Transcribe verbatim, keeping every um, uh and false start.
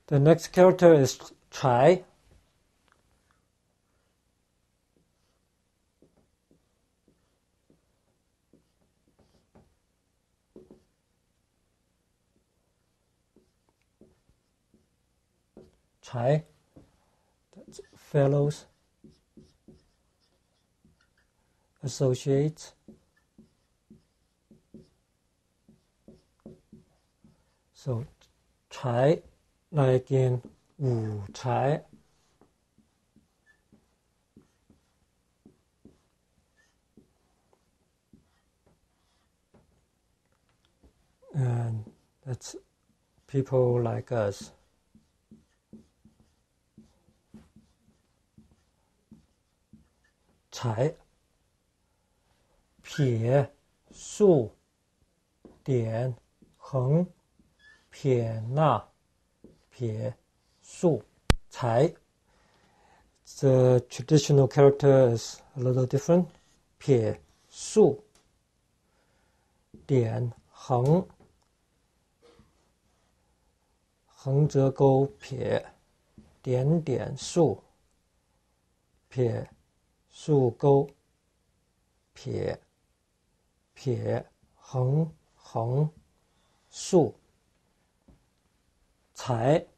The next character is 柴. Chai, that's fellows, associates. So, chai, like in wu chai. And that's people like us. Chai, 撇竖点横撇捺撇竖才. The traditional character is a little different. 撇竖点横横折钩撇点点竖撇竖钩撇撇横横竖才